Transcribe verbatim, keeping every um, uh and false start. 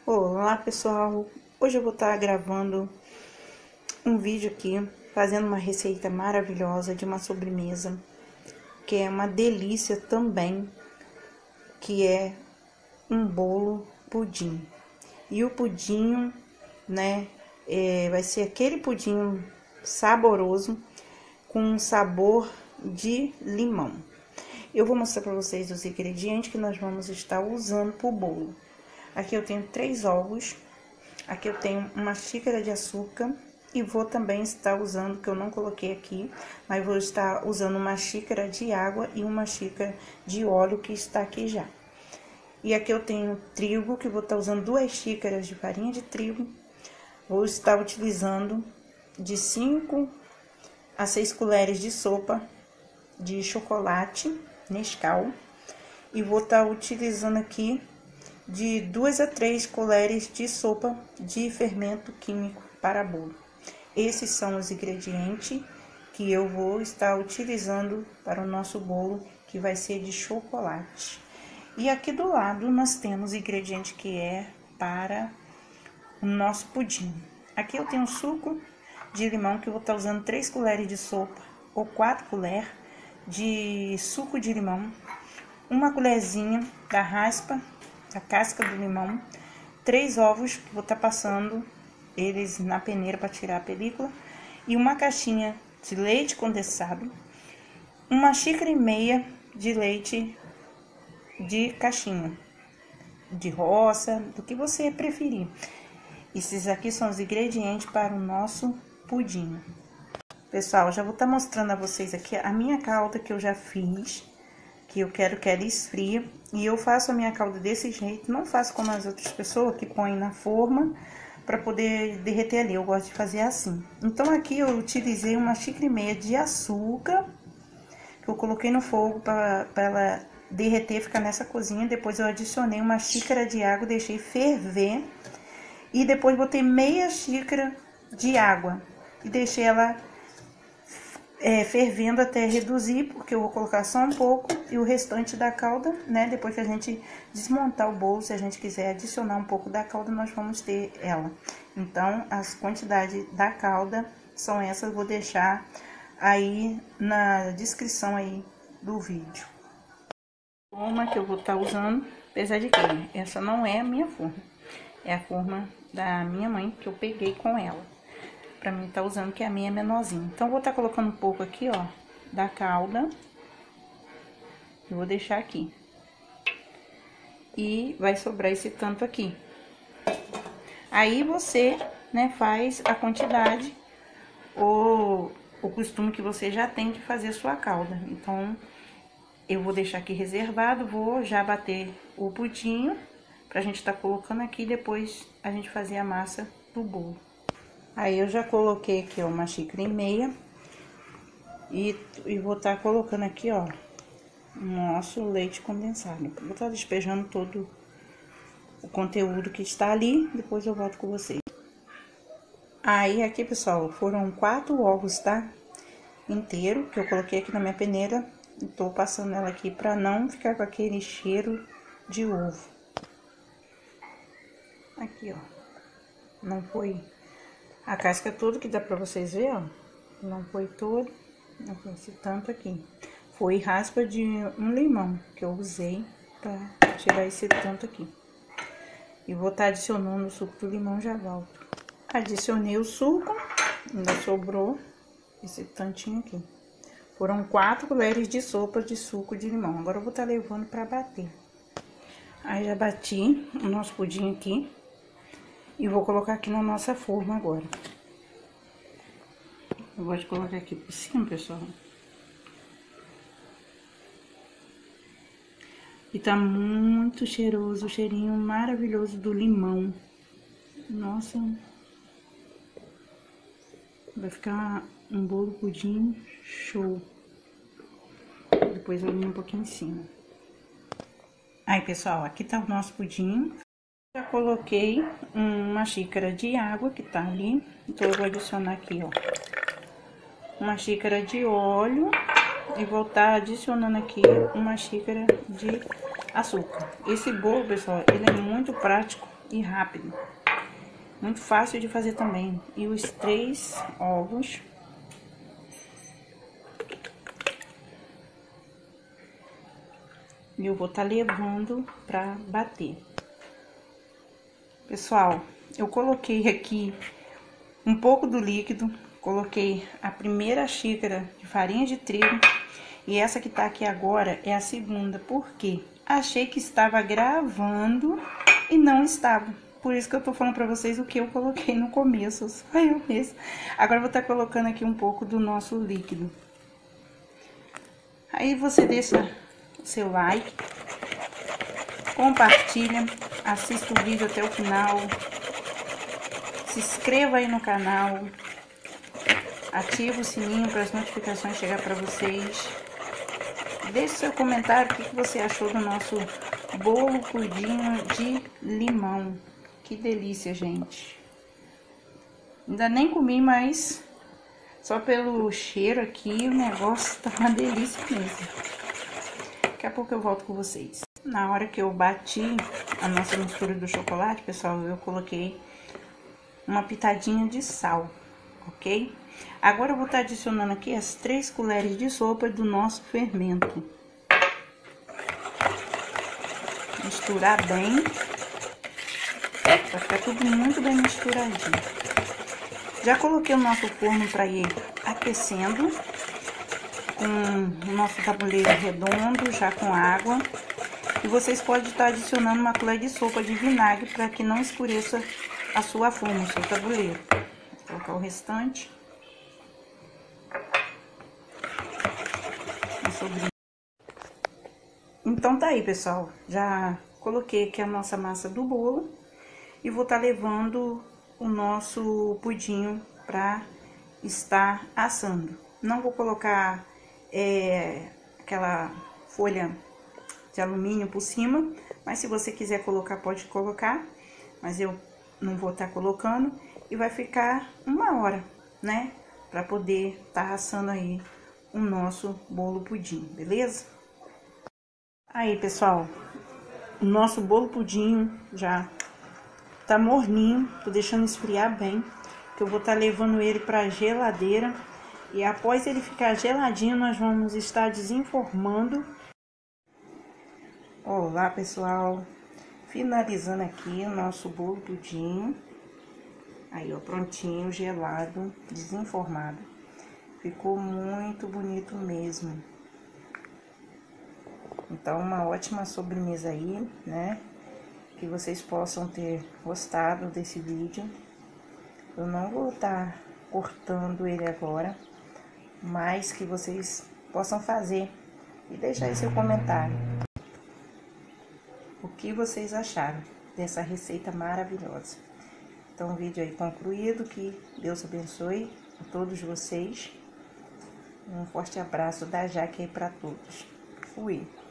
Olá pessoal, hoje eu vou estar gravando um vídeo aqui, fazendo uma receita maravilhosa de uma sobremesa, que é uma delícia também, que é um bolo pudim. E o pudim, né, é, vai ser aquele pudim saboroso, com um sabor de limão. Eu vou mostrar para vocês os ingredientes que nós vamos estar usando para o bolo. Aqui eu tenho três ovos, aqui eu tenho uma xícara de açúcar e vou também estar usando, que eu não coloquei aqui, mas vou estar usando uma xícara de água e uma xícara de óleo que está aqui já. E aqui eu tenho trigo, que vou estar usando duas xícaras de farinha de trigo. Vou estar utilizando de cinco a seis colheres de sopa de chocolate Nescau. E vou estar utilizando aqui de duas a três colheres de sopa de fermento químico para bolo. Esses são os ingredientes que eu vou estar utilizando para o nosso bolo, que vai ser de chocolate. E aqui do lado nós temos o ingrediente que é para o nosso pudim. Aqui eu tenho suco de limão, que eu vou estar usando três colheres de sopa ou quatro colheres de suco de limão, uma colherzinha da raspa, a casca do limão, três ovos, que vou estar passando eles na peneira para tirar a película, e uma caixinha de leite condensado, uma xícara e meia de leite de caixinha, de roça, do que você preferir. Esses aqui são os ingredientes para o nosso pudim. Pessoal, já vou estar mostrando a vocês aqui a minha calda que eu já fiz, que eu quero que ela esfrie, e eu faço a minha calda desse jeito, não faço como as outras pessoas que põem na forma para poder derreter ali. Eu gosto de fazer assim. Então aqui eu utilizei uma xícara e meia de açúcar, que eu coloquei no fogo para ela derreter, ficar nessa cozinha. Depois eu adicionei uma xícara de água, deixei ferver, e depois botei meia xícara de água e deixei ela É, fervendo até reduzir, porque eu vou colocar só um pouco, e o restante da calda, né, depois que a gente desmontar o bolo, se a gente quiser adicionar um pouco da calda, nós vamos ter ela. Então, as quantidades da calda são essas, eu vou deixar aí na descrição aí do vídeo. A forma que eu vou estar usando, apesar de que essa não é a minha forma, é a forma da minha mãe, que eu peguei com ela. Pra mim tá usando, que a minha é menorzinha. Então, vou estar colocando um pouco aqui, ó, da calda. Eu vou deixar aqui. E vai sobrar esse tanto aqui. Aí, você, né, faz a quantidade ou o costume que você já tem de fazer a sua calda. Então, eu vou deixar aqui reservado, vou já bater o pudim pra gente tá colocando aqui, depois a gente fazer a massa do bolo. Aí, eu já coloquei aqui, ó, uma xícara e meia. E, e vou estar colocando aqui, ó, o nosso leite condensado. Vou estar despejando todo o conteúdo que está ali, depois eu volto com vocês. Aí, aqui, pessoal, foram quatro ovos, tá? Inteiro, que eu coloquei aqui na minha peneira. E tô passando ela aqui pra não ficar com aquele cheiro de ovo. Aqui, ó. Não foi a casca toda, que dá pra vocês verem, ó. Não foi todo, não foi esse tanto aqui. Foi raspa de um limão que eu usei pra tirar esse tanto aqui. E vou estar adicionando o suco do limão, já volto. Adicionei o suco, ainda sobrou esse tantinho aqui. Foram quatro colheres de sopa de suco de limão. Agora eu vou estar levando pra bater. Aí já bati o nosso pudim aqui. E vou colocar aqui na nossa forma agora. Eu gosto de colocar aqui por cima, pessoal. E tá muito cheiroso, o cheirinho maravilhoso do limão. Nossa. Vai ficar um bolo pudim show. Depois eu limpo um pouquinho em cima. Aí, pessoal, aqui tá o nosso pudim. Já coloquei uma xícara de água que tá ali, então eu vou adicionar aqui, ó, uma xícara de óleo e vou estar adicionando aqui uma xícara de açúcar. Esse bolo, pessoal, ele é muito prático e rápido. Muito fácil de fazer também. E os três ovos. E eu vou estar levando pra bater. Pessoal, eu coloquei aqui um pouco do líquido. Coloquei a primeira xícara de farinha de trigo. E essa que tá aqui agora é a segunda. Por quê? Achei que estava gravando e não estava. Por isso que eu tô falando pra vocês o que eu coloquei no começo. Só eu mesmo. Agora eu vou estar colocando aqui um pouco do nosso líquido. Aí você deixa o seu like. Compartilha. Assista o vídeo até o final. Se inscreva aí no canal. Ativa o sininho para as notificações chegar para vocês. Deixe seu comentário o que que você achou do nosso bolo pudim de limão. Que delícia, gente. Ainda nem comi, mas só pelo cheiro aqui o negócio tá uma delícia mesmo. Daqui a pouco eu volto com vocês. Na hora que eu bati a nossa mistura do chocolate, pessoal, eu coloquei uma pitadinha de sal, ok? Agora eu vou estar adicionando aqui as três colheres de sopa do nosso fermento. Misturar bem, pra ficar tudo muito bem misturadinho. Já coloquei o nosso forno para ir aquecendo, com o nosso tabuleiro redondo, já com água. E vocês podem estar adicionando uma colher de sopa de vinagre para que não escureça a sua forma, o seu tabuleiro. Vou colocar o restante. Então tá aí, pessoal, já coloquei aqui a nossa massa do bolo e vou estar levando o nosso pudim para estar assando. Não vou colocar é, aquela folha de alumínio por cima, mas se você quiser colocar, pode colocar, mas eu não vou estar colocando e vai ficar uma hora, né, para poder estar assando aí o nosso bolo pudim, beleza? Aí, pessoal, o nosso bolo pudim já tá morninho, tô deixando esfriar bem, que eu vou estar levando ele pra geladeira e após ele ficar geladinho, nós vamos estar desenformando. Olá, pessoal, finalizando aqui o nosso bolo pudim, aí, ó, prontinho, gelado, desenformado, ficou muito bonito mesmo. Então, uma ótima sobremesa aí, né? Que vocês possam ter gostado desse vídeo. Eu não vou estar cortando ele agora, mas que vocês possam fazer e deixar aí seu comentário. O que vocês acharam dessa receita maravilhosa. Então, o vídeo aí concluído, que Deus abençoe a todos vocês. Um forte abraço da Jaque aí para todos. Fui!